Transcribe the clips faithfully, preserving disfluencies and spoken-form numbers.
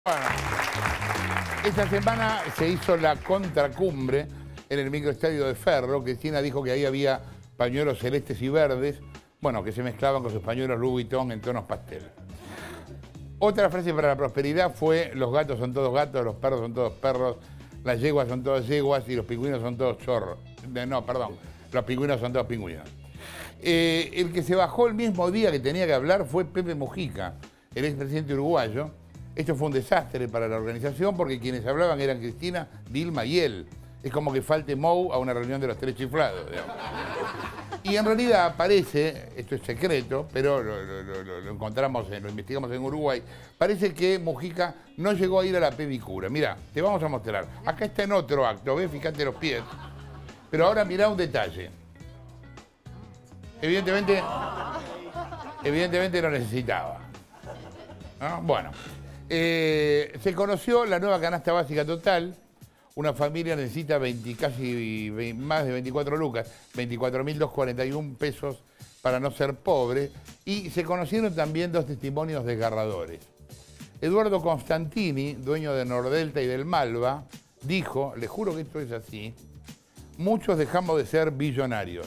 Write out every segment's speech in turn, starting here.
Bueno, esta semana se hizo la contracumbre en el microestadio de Ferro. Cristina dijo que ahí había pañuelos celestes y verdes, bueno, que se mezclaban con sus pañuelos Louis Vuitton en tonos pastel. Otra frase para la prosperidad fue: los gatos son todos gatos, los perros son todos perros, las yeguas son todas yeguas y los pingüinos son todos chorros. No, perdón, los pingüinos son todos pingüinos. Eh, el que se bajó el mismo día que tenía que hablar fue Pepe Mujica, el expresidente uruguayo. Esto fue un desastre para la organización porque quienes hablaban eran Cristina, Dilma y él. Es como que falte Mou a una reunión de los tres chiflados, digamos. Y en realidad parece, esto es secreto, pero lo, lo, lo, lo encontramos, lo investigamos en Uruguay, parece que Mujica no llegó a ir a la pedicura. Mirá, te vamos a mostrar. Acá está en otro acto, ¿ves? Fíjate los pies. Pero ahora mirá un detalle. Evidentemente, evidentemente lo necesitaba, ¿no? Bueno. Eh, se conoció la nueva canasta básica total. Una familia necesita veinte, casi veinte, más de veinticuatro lucas, veinticuatro mil doscientos cuarenta y uno pesos para no ser pobre. Y se conocieron también dos testimonios desgarradores. Eduardo Constantini, dueño de Nordelta y del Malva, dijo, le juro que esto es así: muchos dejamos de ser billonarios.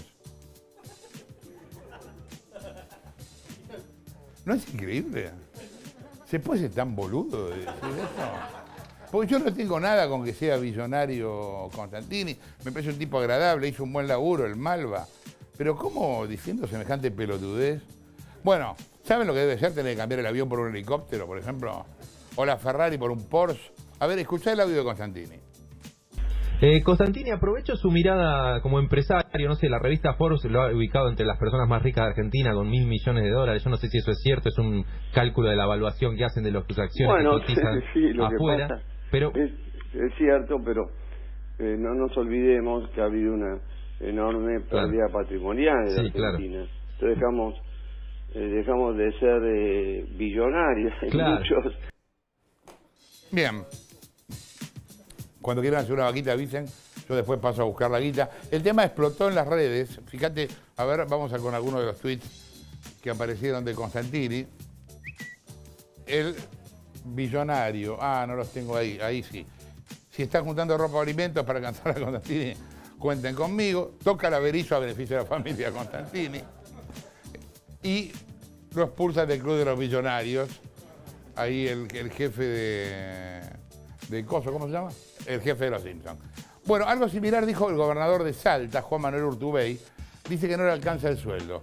¿No es increíble? ¿Se puede ser tan boludo de decir eso? Porque yo no tengo nada con que sea billonario Constantini. Me parece un tipo agradable, hizo un buen laburo, el Malva. Pero ¿cómo diciendo semejante pelotudez? Bueno, ¿saben lo que debe ser tener que cambiar el avión por un helicóptero, por ejemplo? O la Ferrari por un Porsche. A ver, escuchá el audio de Constantini. Eh, Constantini, aprovecho su mirada como empresario. No sé, la revista Forbes lo ha ubicado entre las personas más ricas de Argentina con mil millones de dólares. Yo no sé si eso es cierto, es un cálculo de la evaluación que hacen de las acciones bueno, que cotizan sí, lo afuera. Que pasa pero es, es cierto, pero eh, no nos olvidemos que ha habido una enorme pérdida claro. patrimonial en sí, Argentina. Claro. Entonces dejamos, eh, dejamos de ser eh, billonarios en claro. muchos. Bien. Cuando quieran hacer una vaquita avisen, yo después paso a buscar la guita. El tema explotó en las redes. Fíjate, a ver, vamos a con algunos de los tweets que aparecieron de Constantini. El billonario. Ah, no los tengo ahí, ahí sí. Si están juntando ropa o alimentos para alcanzar a Constantini, cuenten conmigo. Toca la Berizo a beneficio de la familia Constantini. Y lo expulsan del club de los billonarios. Ahí el, el jefe de... de Coso, ¿cómo se llama? El jefe de los Simpsons. Bueno, algo similar dijo el gobernador de Salta, Juan Manuel Urtubey. Dice que no le alcanza el sueldo.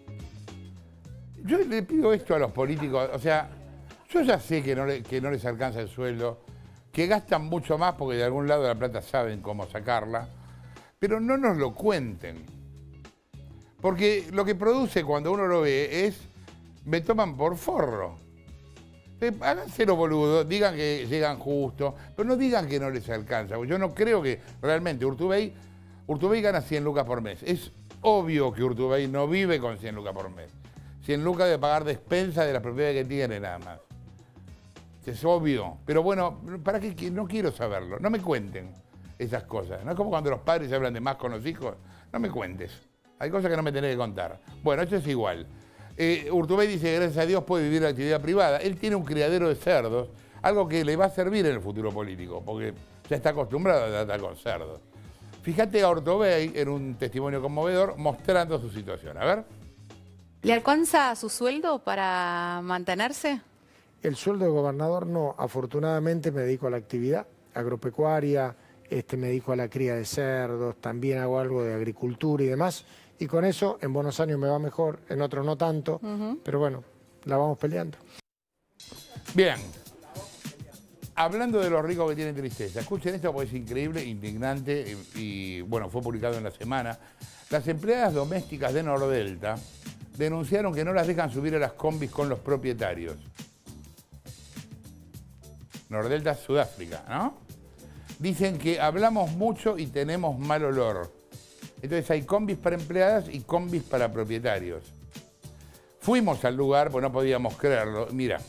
Yo le pido esto a los políticos, o sea, yo ya sé que no, le, que no les alcanza el sueldo, que gastan mucho más porque de algún lado de la plata saben cómo sacarla, pero no nos lo cuenten. Porque lo que produce cuando uno lo ve es, me toman por forro. Eh, háganselo boludo, digan que llegan justo, pero no digan que no les alcanza. Yo no creo que realmente Urtubey, Urtubey gana cien lucas por mes. Es obvio que Urtubey no vive con cien lucas por mes. cien lucas de pagar despensa de las propiedades que tiene nada más. Es obvio. Pero bueno, ¿para qué? No quiero saberlo. No me cuenten esas cosas. No es como cuando los padres hablan de más con los hijos. No me cuentes. Hay cosas que no me tenés que contar. Bueno, esto es igual. Eh, Urtubey dice que gracias a Dios puede vivir la actividad privada. Él tiene un criadero de cerdos, algo que le va a servir en el futuro político, porque ya está acostumbrado a tratar con cerdos. Fíjate a Urtubey en un testimonio conmovedor mostrando su situación. A ver. ¿Le alcanza su sueldo para mantenerse? El sueldo de gobernador no. Afortunadamente me dedico a la actividad agropecuaria, este, me dedico a la cría de cerdos, también hago algo de agricultura y demás. Y con eso, en buenos años me va mejor, en otros no tanto, uh-huh. Pero bueno, la vamos peleando. Bien. Hablando de los ricos que tienen tristeza, escuchen esto porque es increíble, indignante y, y bueno, fue publicado en la semana. Las empleadas domésticas de Nordelta denunciaron que no las dejan subir a las combis con los propietarios. Nordelta, Sudáfrica, ¿no? Dicen que hablamos mucho y tenemos mal olor. Entonces hay combis para empleadas y combis para propietarios. Fuimos al lugar, pues no podíamos creerlo. Mira.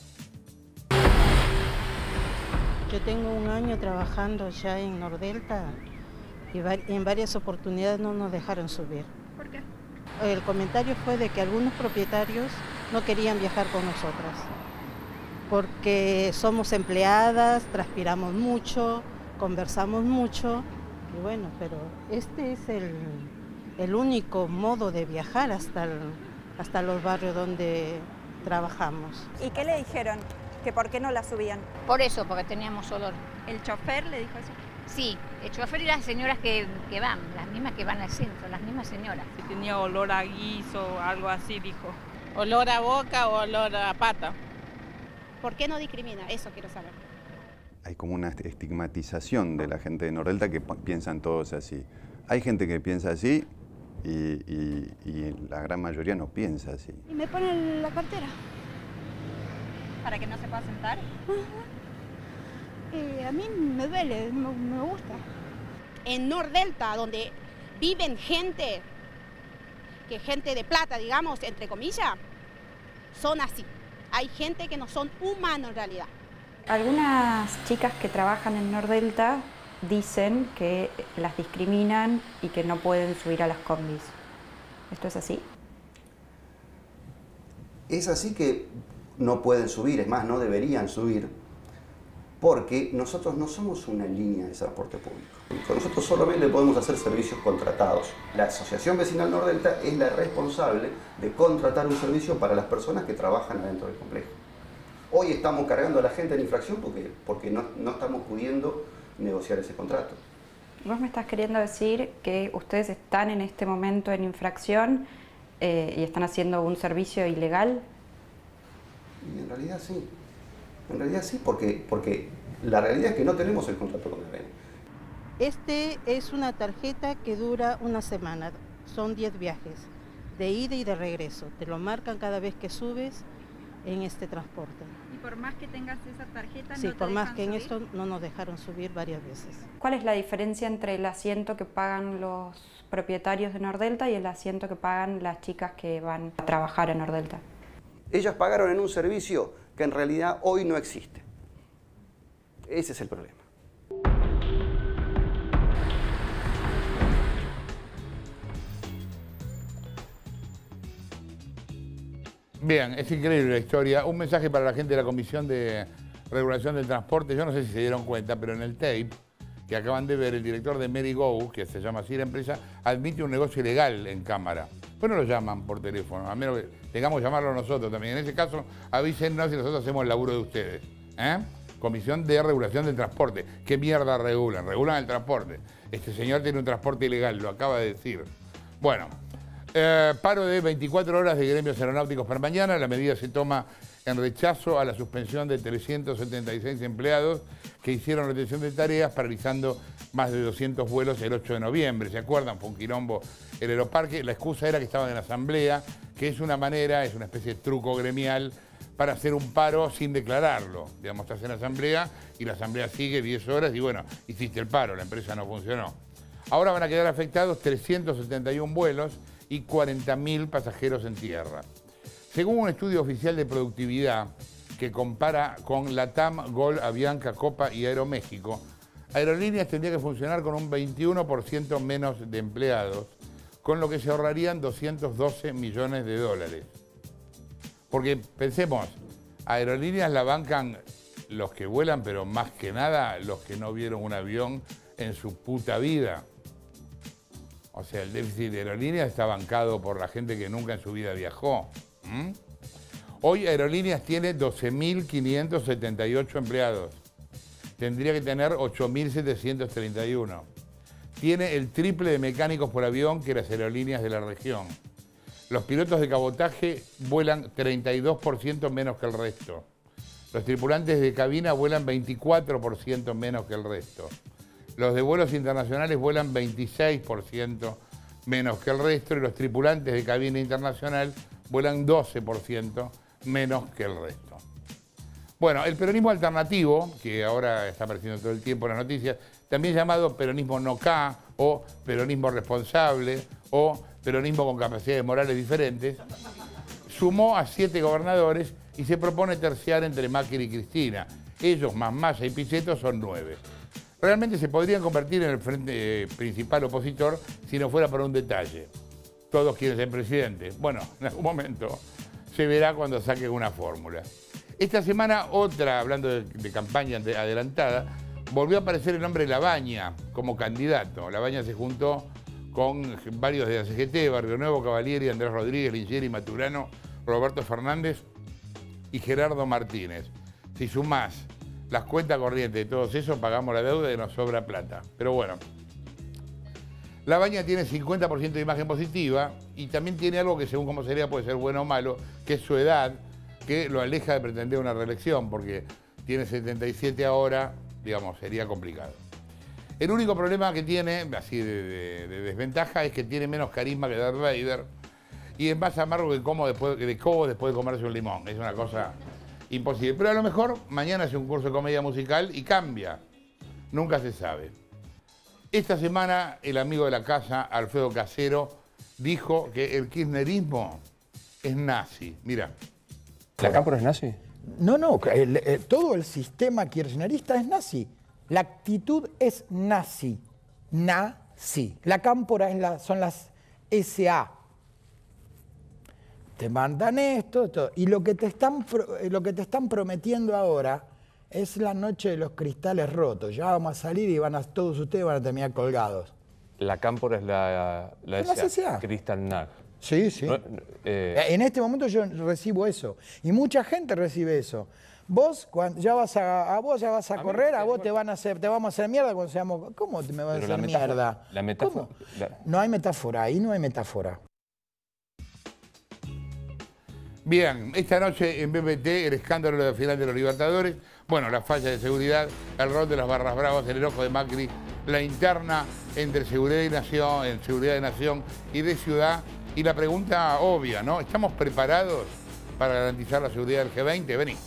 Yo tengo un año trabajando ya en Nordelta y en varias oportunidades no nos dejaron subir. ¿Por qué? El comentario fue de que algunos propietarios no querían viajar con nosotras. porque somos empleadas, transpiramos mucho, conversamos mucho, y bueno, pero este es el, el único modo de viajar hasta, el, hasta los barrios donde trabajamos. ¿Y qué le dijeron? ¿Que por qué no la subían? Por eso, porque teníamos olor. ¿El chofer le dijo eso? Sí, el chofer y las señoras que, que van, las mismas que van al centro, las mismas señoras. Si tenía olor a guiso o algo así, dijo. Olor a boca o olor a pata. ¿Por qué no discrimina? Eso quiero saber. Hay como una estigmatización de la gente de Nordelta que piensan todos así. Hay gente que piensa así y, y, y la gran mayoría no piensa así. Y me ponen la cartera. ¿Para que no se pueda sentar? Uh-huh. eh, a mí me duele, me, me gusta. En Nordelta, donde viven gente, que gente de plata, digamos, entre comillas, son así. Hay gente que no son humanos en realidad. Algunas chicas que trabajan en Nordelta dicen que las discriminan y que no pueden subir a las combis. ¿Esto es así? Es así que no pueden subir, es más, no deberían subir, porque nosotros no somos una línea de transporte público. Nosotros solamente podemos hacer servicios contratados. La Asociación Vecinal Nordelta es la responsable de contratar un servicio para las personas que trabajan adentro del complejo. Hoy estamos cargando a la gente en infracción porque, porque no, no estamos pudiendo negociar ese contrato. ¿Vos me estás queriendo decir que ustedes están en este momento en infracción eh, y están haciendo un servicio ilegal? Y en realidad sí. En realidad sí, porque, porque la realidad es que no tenemos el contrato con la R E N. Este es una tarjeta que dura una semana. Son diez viajes, de ida y de regreso. Te lo marcan cada vez que subes en este transporte. ¿Y por más que tengas esa tarjeta sí, no te por más dejan que en subir? esto no nos dejaron subir varias veces. ¿Cuál es la diferencia entre el asiento que pagan los propietarios de Nordelta y el asiento que pagan las chicas que van a trabajar en Nordelta? Ellas pagaron en un servicio que en realidad hoy no existe. Ese es el problema. Bien, es increíble la historia. Un mensaje para la gente de la Comisión de Regulación del Transporte. Yo no sé si se dieron cuenta, pero en el tape que acaban de ver, el director de Merigo, que se llama así la empresa, admite un negocio ilegal en cámara. Pues no lo llaman por teléfono, a menos que tengamos que llamarlo nosotros también. En ese caso, avísennos si nosotros hacemos el laburo de ustedes. ¿Eh? Comisión de Regulación del Transporte. ¿Qué mierda regulan? Regulan el transporte. Este señor tiene un transporte ilegal, lo acaba de decir. Bueno, eh, paro de veinticuatro horas de gremios aeronáuticos para mañana. La medida se toma en rechazo a la suspensión de trescientos setenta y seis empleados que hicieron retención de tareas, paralizando más de doscientos vuelos el ocho de noviembre. ¿Se acuerdan? Fue un quilombo el aeroparque. La excusa era que estaban en asamblea, que es una manera, es una especie de truco gremial para hacer un paro sin declararlo. Digamos, estás en asamblea y la asamblea sigue diez horas y bueno, hiciste el paro, la empresa no funcionó. Ahora van a quedar afectados trescientos setenta y uno vuelos y cuarenta mil pasajeros en tierra. Según un estudio oficial de productividad que compara con LATAM, Gol, Avianca, Copa y Aeroméxico, Aerolíneas tendría que funcionar con un veintiuno por ciento menos de empleados, con lo que se ahorrarían doscientos doce millones de dólares. Porque pensemos, Aerolíneas la bancan los que vuelan, pero más que nada los que no vieron un avión en su puta vida. O sea, el déficit de Aerolíneas está bancado por la gente que nunca en su vida viajó. ¿Mm? Hoy Aerolíneas tiene doce mil quinientos setenta y ocho empleados. Tendría que tener ocho mil setecientos treinta y uno. Tiene el triple de mecánicos por avión que las aerolíneas de la región. Los pilotos de cabotaje vuelan treinta y dos por ciento menos que el resto. Los tripulantes de cabina vuelan veinticuatro por ciento menos que el resto. Los de vuelos internacionales vuelan veintiséis por ciento menos que el resto y los tripulantes de cabina internacional vuelan doce por ciento menos que el resto. Bueno, el peronismo alternativo, que ahora está apareciendo todo el tiempo en las noticias, también llamado peronismo no K o peronismo responsable o peronismo con capacidades morales diferentes, sumó a siete gobernadores y se propone terciar entre Macri y Cristina. Ellos, más Massa y Pichetto, son nueve. Realmente se podrían convertir en el frente eh, principal opositor si no fuera por un detalle. Todos quieren ser presidente. Bueno, en algún momento se verá cuando saquen una fórmula. Esta semana otra, hablando de, de campaña adelantada, volvió a aparecer el nombre Labaña como candidato. Labaña se juntó con varios de la C G T, Barrio Nuevo, Cavalieri, Andrés Rodríguez, Lingeri, Maturano, Roberto Fernández y Gerardo Martínez. Si sumás las cuentas corrientes de todos esos, pagamos la deuda y nos sobra plata. Pero bueno, Labaña tiene cincuenta por ciento de imagen positiva y también tiene algo que según cómo sería puede ser bueno o malo, que es su edad, que lo aleja de pretender una reelección, porque tiene setenta y siete ahora, digamos, sería complicado. El único problema que tiene, así de, de, de desventaja, es que tiene menos carisma que Darth Vader y es más amargo que como después de Cobo después de comerse un limón. Es una cosa imposible. Pero a lo mejor mañana hace un curso de comedia musical y cambia. Nunca se sabe. Esta semana el amigo de la casa, Alfredo Casero, dijo que el kirchnerismo es nazi. Mira. ¿La Cámpora es nazi? No, no, el, el, todo el sistema kirchnerista es nazi. La actitud es nazi. Nazi. La Cámpora es la, son las S A. Te mandan esto, esto. Y lo que, te están, lo que te están prometiendo ahora es la noche de los cristales rotos. Ya vamos a salir y van a, todos ustedes van a terminar colgados. La Cámpora es la, la S A. S A. Kristallnacht. Sí, sí. No, eh... En este momento yo recibo eso. Y mucha gente recibe eso. Vos, cuando ya vas a, a vos ya vas a, a correr, mí, a vos te van a hacer, te vamos a hacer mierda cuando seamos. ¿Cómo te me vas a hacer la metáfora, mierda? La metáfora. La... No hay metáfora, ahí no hay metáfora. Bien, esta noche en B B T, el escándalo de la final de los Libertadores, bueno, la falla de seguridad, el rol de las barras bravas, el enojo de Macri, la interna entre seguridad y nación, en seguridad de nación y de ciudad, y la pregunta obvia, ¿no? ¿Estamos preparados para garantizar la seguridad del G veinte? Vení.